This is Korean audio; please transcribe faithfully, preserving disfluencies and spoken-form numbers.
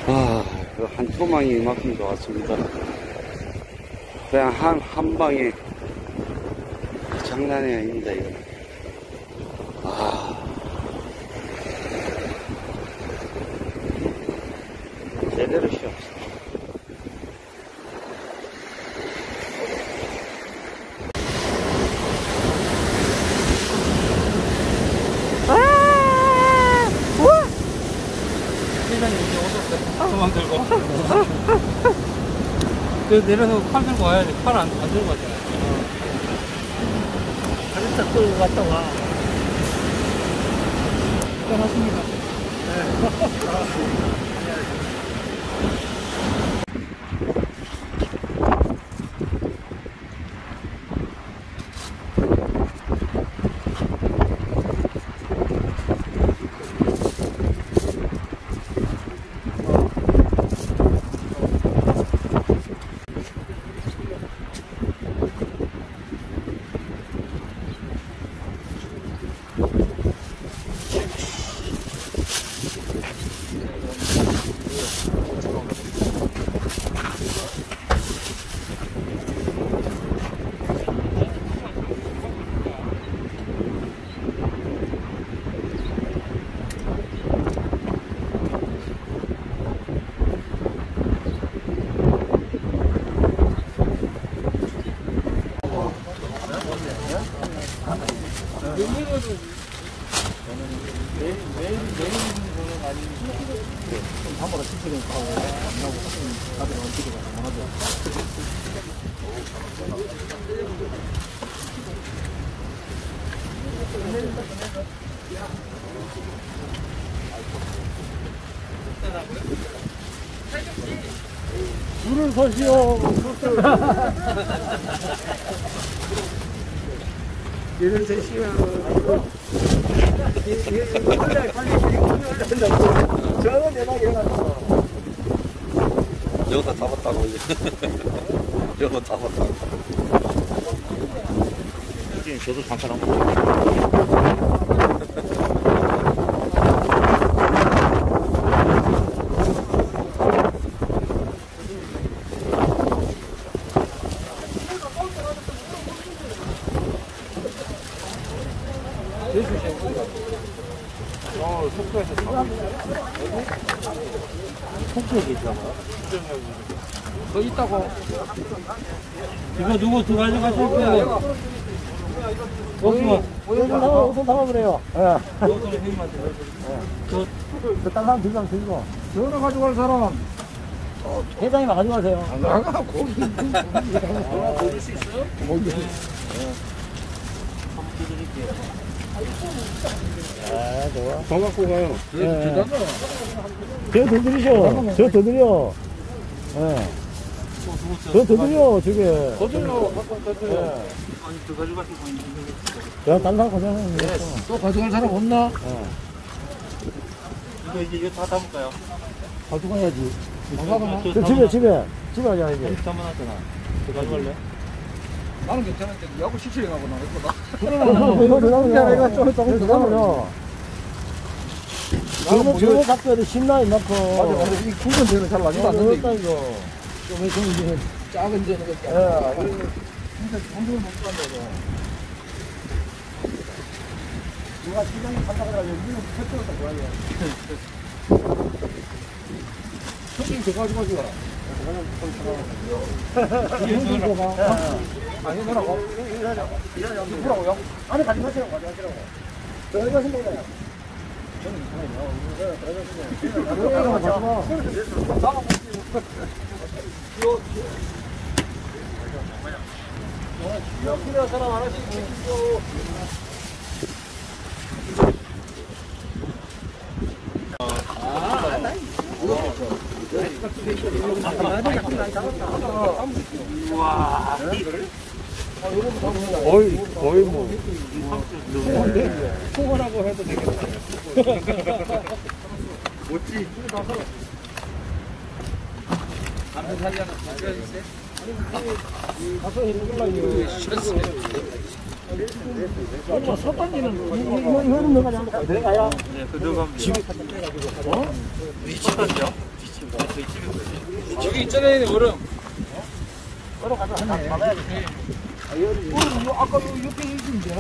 아, 한 토막이 이만큼 좋았습니다. 그냥 한, 한 방에 장난이 아닙니다, 이거. 아. 제대로 쉬었어. 도망 들고. 그 내려서 칼 들고 와야 돼. 칼 안, 안 들고 왔잖아요. 가르쳐 끌고 갔다 와. 고생하십니다. 네. 한번에 치치는 가고 안 나고 다들 어떻게 가서 줄을 서시오. 줄을 서시오. 빨리 빨리 올라간다고. 저는 내가 일어났어. 여기다 잡았다고, 이제. 여기다 잡았다고. 지금 저도 잠깐 한번. 어, 속초에서 다 속초에 계시다고요? 거 있다고. 이거 누구 두 가지 가실 거예요? 없으면 오늘 담아 오늘 담아보래요. 예. 오늘 회의한테. 저 그딴 사람 두 장 드리고. 전화 가져갈 사람. 회장님 가져가세요. 안 나가, 고기. 전화 보줄 수 있어요? 고기. 아, 좋아. 더 갖고 가요. 예. 저더 드리셔. 저 더 드려. 예. 저더 드려, 저게. 더 들려, 더 들려. 예. 아니, 더 가져가시고 있는 야, 딴 사람 가져가면 되겠어. 또 가져갈 사람 없나? 예. 이거 이제 이거 다 담을까요? 가져가야지. 안 가거나? 저 집에, 집에. 집에 가자, 이제. 담아놨잖아. 더 가져갈래? 나는 괜찮은데, 야구 시키려 가고 나 했거든. 이거 더 담으려. 이거 좀, 조금 더 담으려. 저거, 저거 갖고 해도 신나게 넣고. 맞아, 맞아. 이 굵은 데는 잘 나지도 않는데. 어렵다, 이거. 좀, 좀, 이제 작은 데는 그 예. 진짜 정도는 못 간다고. 누가 시장에 간다 그래가지고, 우리는 펼쳐서 좋아해요. 형님 저 가져가지 마라. 아니, 뭐라고? 일하자고. 일하자고. 누구라고요? 안에 가져가시라고, 가져가시라고. 저기 가신 거잖아요. 저는 이상해요. 저기 가져가. 이거 필요한 사람 하나씩 주십시오. 우와. 거의, 거의 뭐. 초보라고 해도 되겠다. 뭐지? 남편 사기 하나 가져주세요. 가서 이거 저 솥단지는 이거, 이거, 이거는 너가 잡아. 내가야. 네, 그 들어가면 집에 위치판이요? 저기 있잖아요, 얼음. 걸어가서 하나 받아야 돼. 얼음, 요 아까 요 옆에 있는데.